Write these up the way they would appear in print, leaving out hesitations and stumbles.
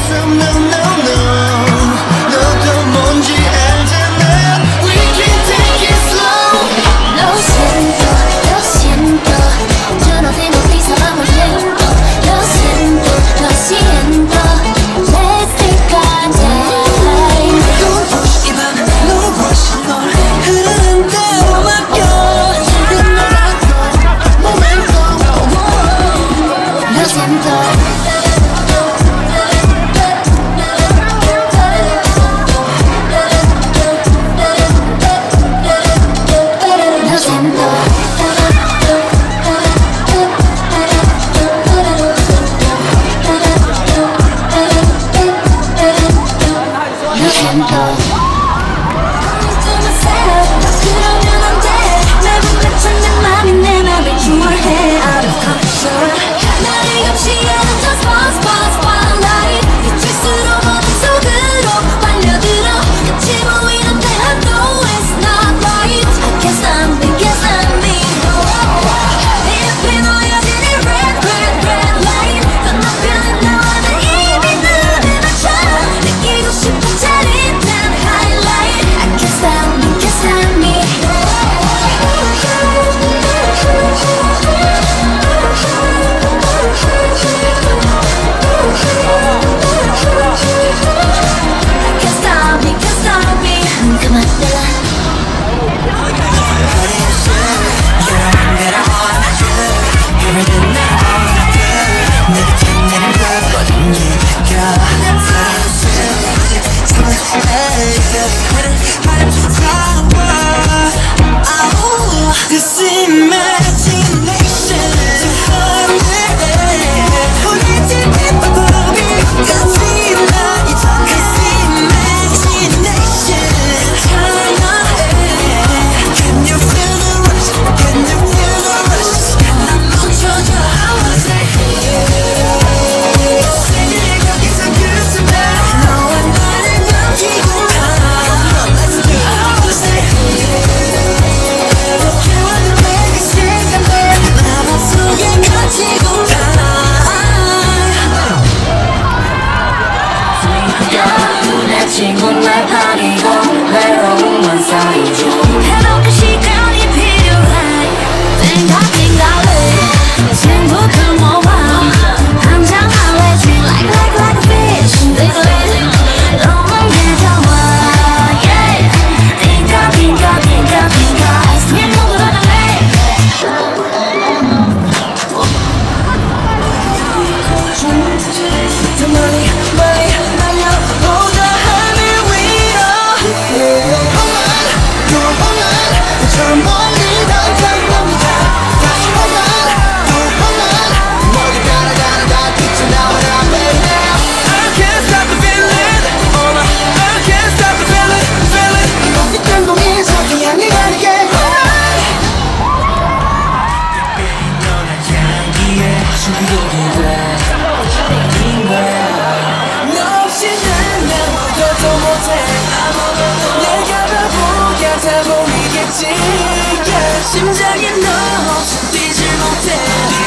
심장이 너 없이 뛰질 못해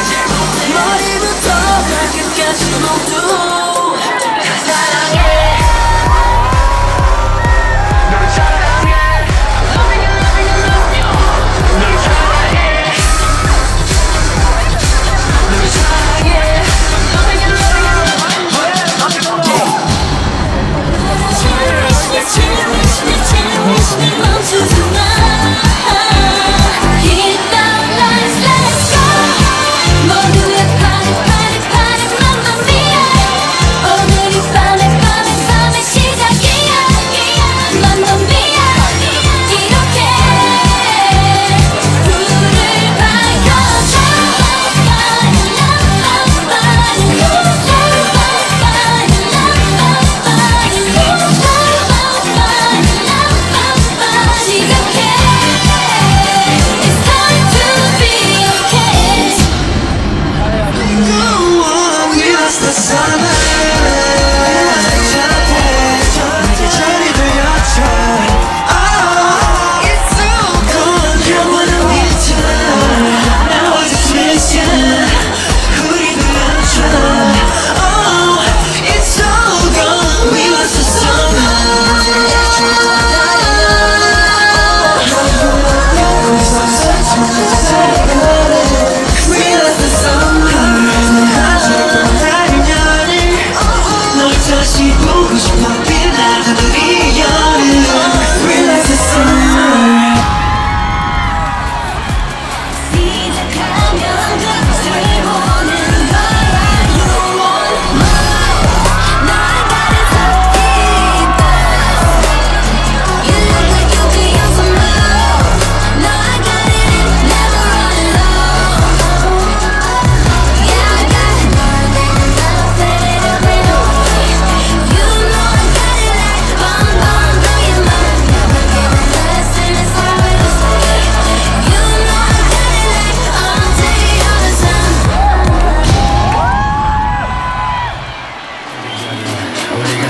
머리부터 발끝까지 모두 사랑해 널 사랑해 Loving you, loving you, loving you 널 사랑해 널 사랑해 Loving you, loving you, loving you Cherish me, cherish me, cherish me 멈추지 마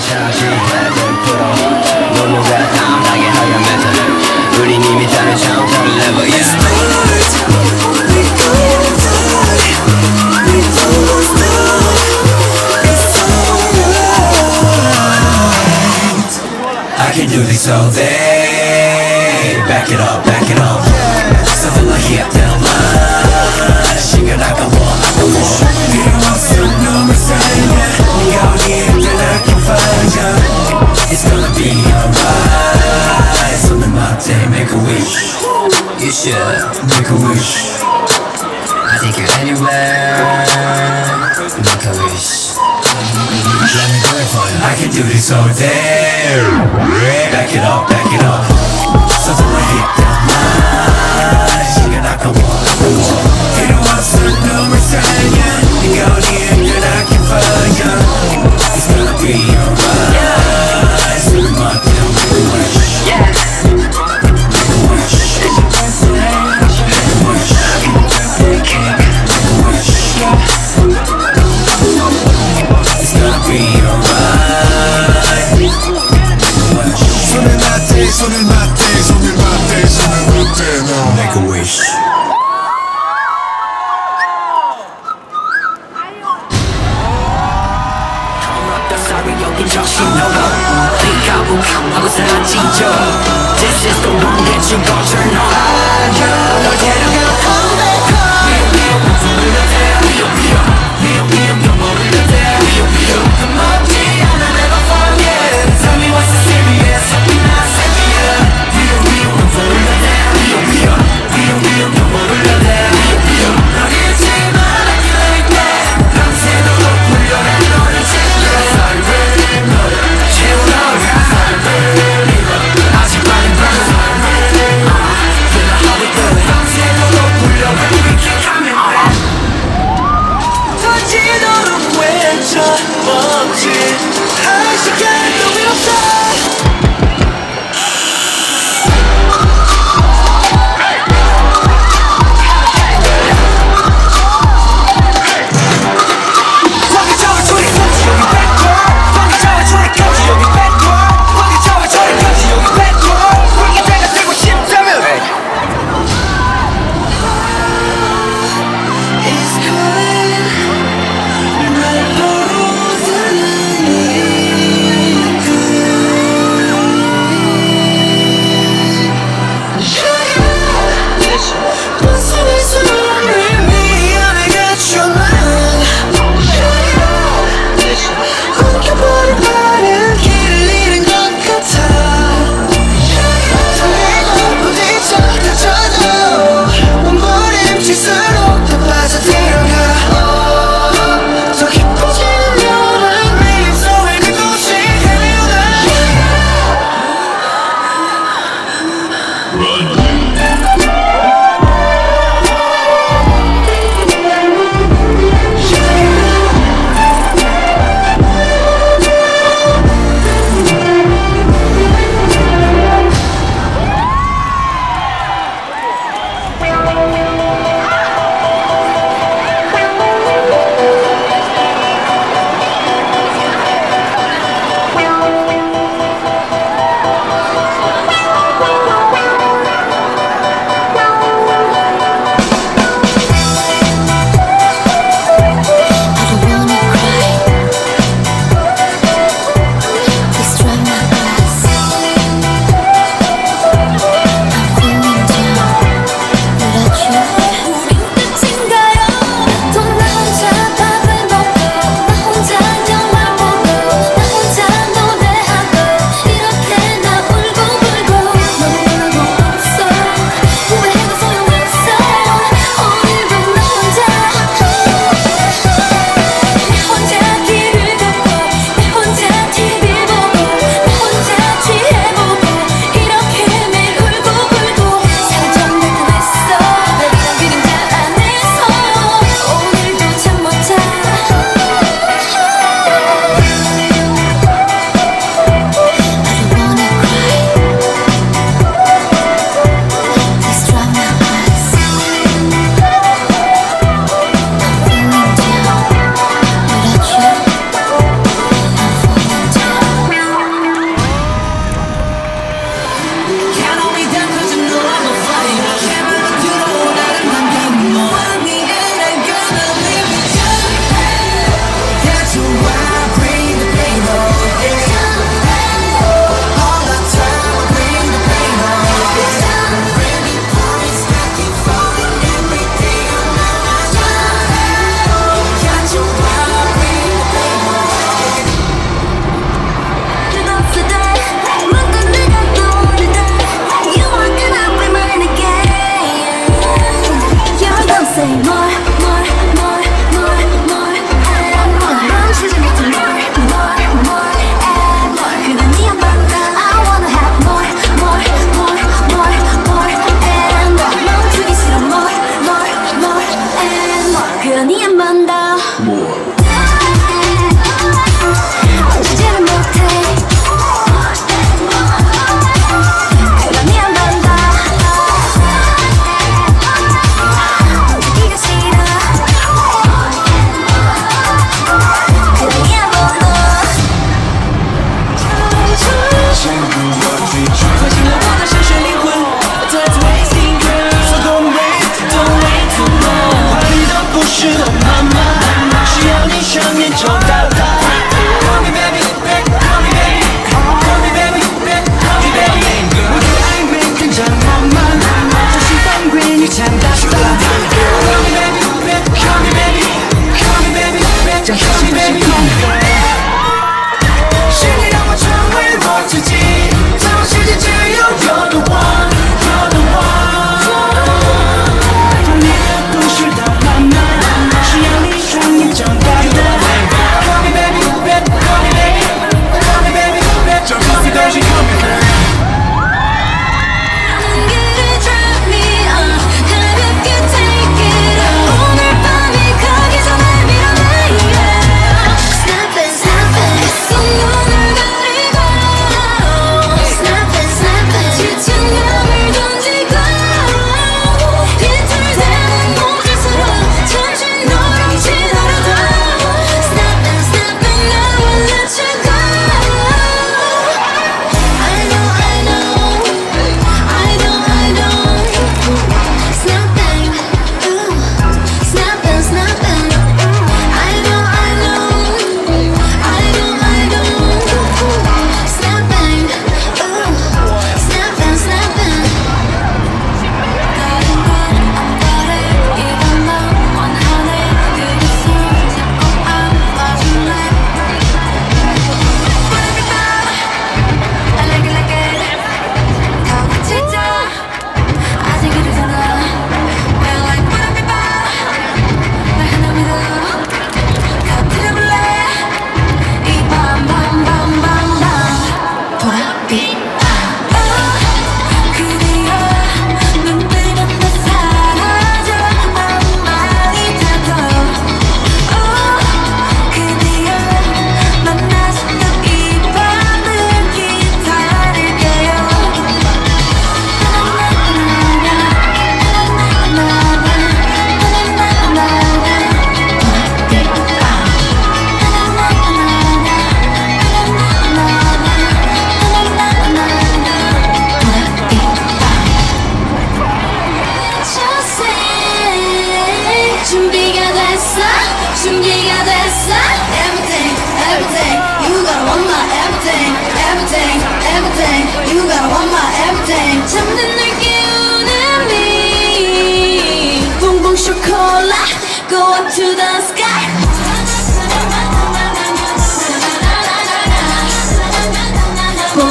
차지 해를 풀어 모두가 담당해 하얀면서 우린 이미 다른 차원을 level yeah. I can do this all day. Back it up, back it up. Something like hit down line. 시간 아까워, 아까워. 필요 없어, 너무 쌓이냐. 네가 어디에 있든 I can find you. It's gonna be alright. 손을 맞대, make a wish. You should make a wish. I take you anywhere. Make a wish. Let me do it for you. I can do this all day. Back it up, back it up. Something like hit that line. 시간 아까워, 아까워. 필요 없어, 너무 쌓이냐. 네가 어디에 있든 I can find you. It's gonna be alright. 손을 맞대, make a wish. Make a wish. Make a wish. Make a wish. It's gonna be alright. 손을 맞대, 손을 맞대, 손을 맞대, 손을 맞대, no. Make a wish. 여긴 정신없어 빙가붕하고 사라지죠. This is the one that you gon' turn on. 널 데려가 come back home. 겁먹지 않아 never forget. Tell me what's the serious, not serious. 널 잊지 말아기 like that. 밤새도록 불려낸 너를 챙겨 채워넣어가 아직 많이 burn. You know how we do it. 밤새도록 불려낸 we keep coming back. 터지도록 외쳐 멈지 할 시간도 없어.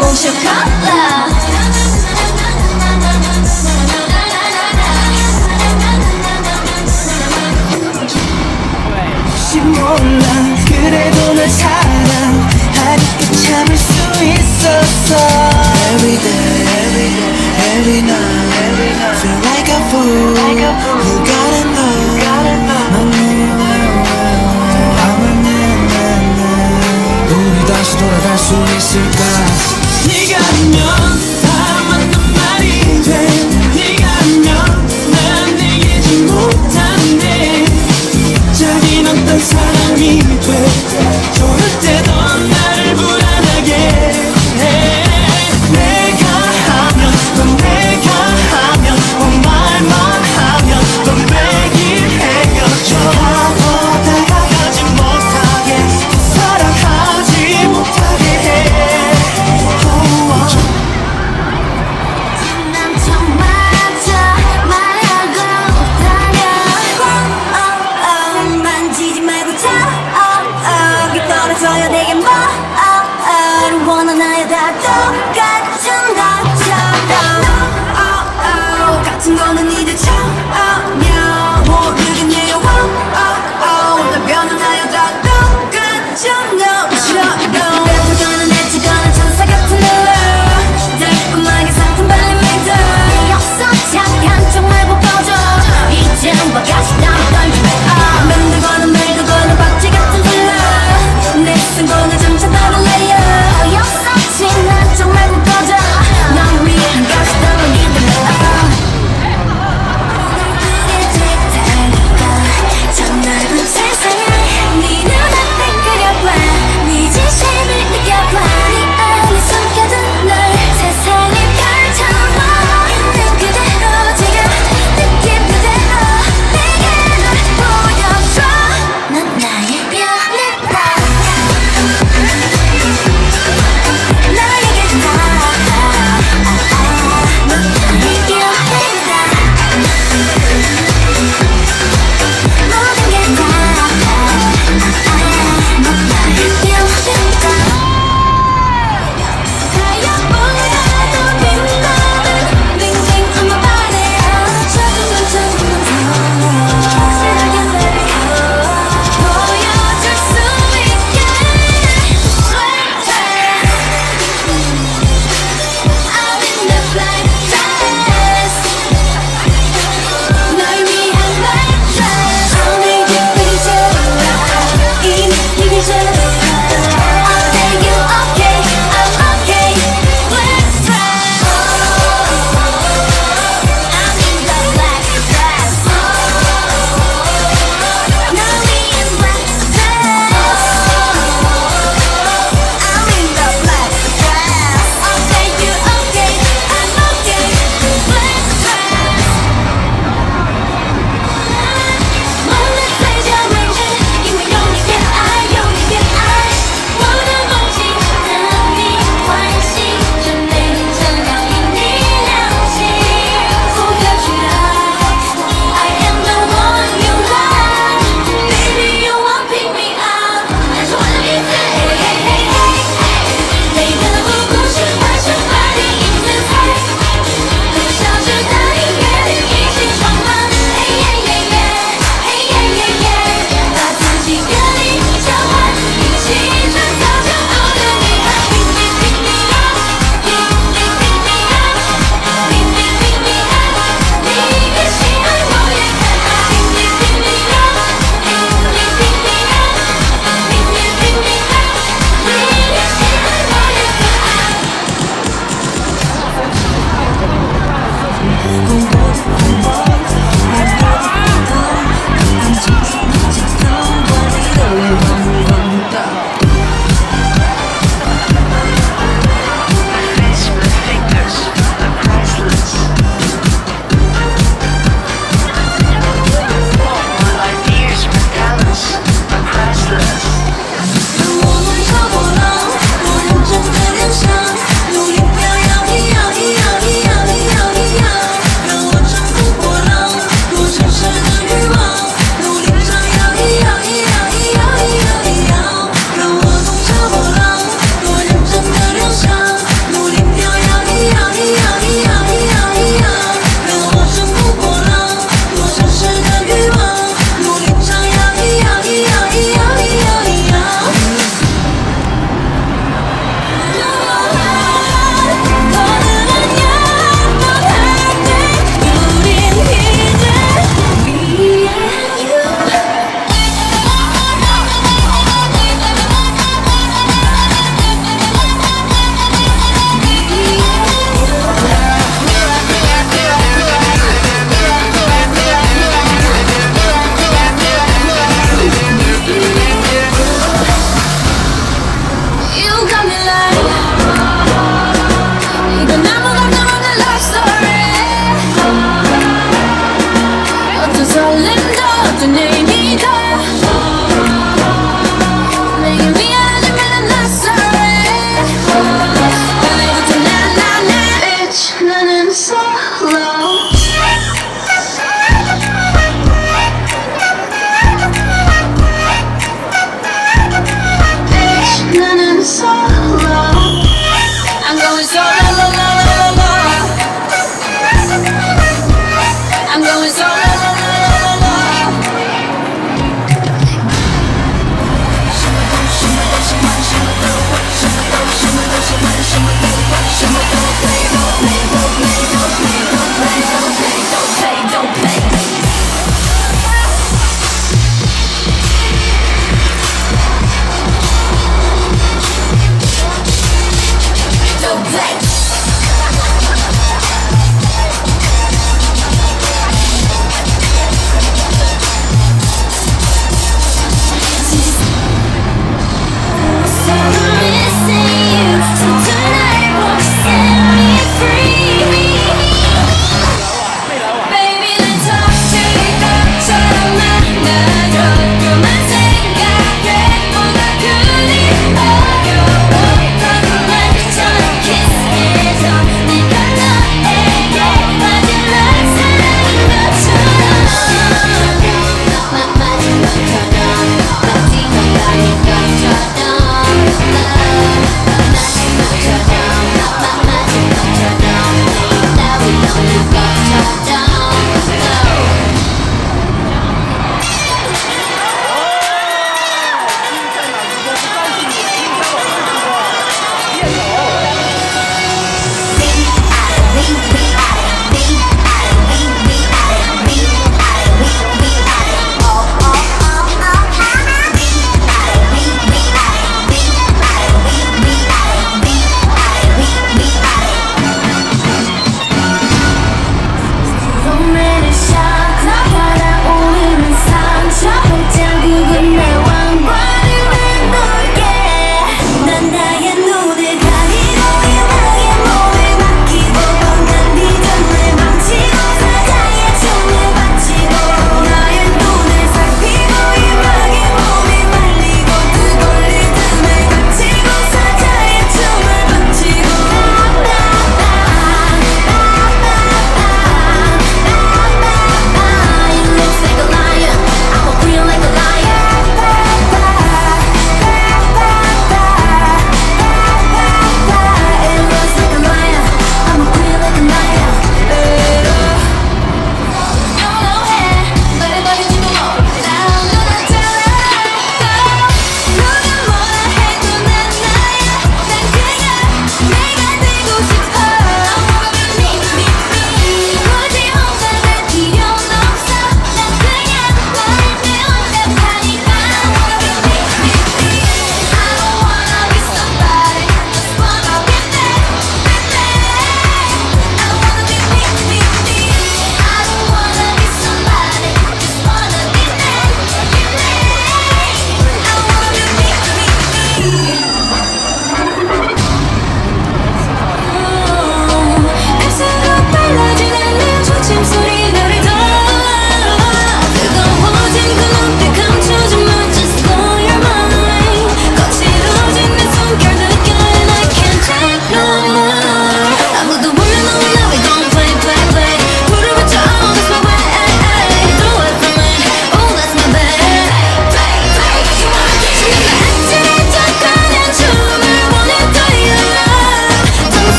chocolate. 혹시 몰라 그래도 널 사랑하니까 참을 수 있었어. Every day, every night feel like a fool. You gotta know 우리 다시 돌아갈 수 있을까. 네가 아니면 다 맞는 말이 돼. 네가 아니면 난 내게지 못한대. 자긴 어떤 사람이 돼. 좋을 때도 나를 불안하게 해. 내가 하면 넌 내가 하면 말만 하면 넌 매일 헤어져. 하고 다가가지 못하게 사랑하지 못하게 해. 난 정말 말하고 다녀. 만지지 말고 저기 떨어져요 내게 뭐 원하나요 다 똑같은 것처럼. 같은 거는 이제 전혀 모르겠네요. 날 변하나요 다 똑같은 것처럼. 뱉어가는 애찍어는 천사 같은 눈을 달콤하게 상큼 발린 믿음. 없어 잠깐 쪽 말고 꺼져. 이젠 바가지 땀 던지며 만들고는 말고는 박쥐 같은 둘러. 내 승부는 점차 다를래요. 없어 지난 쪽 말고 꺼져. 난 위에 한 가지 더 믿음.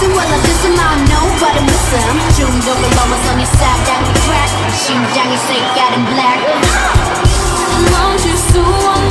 listen, well I diss him, I don't know but I'm with him 중독을 넘어선 이 사랑의 track 심장이 색깔은 black 멈출 수 없는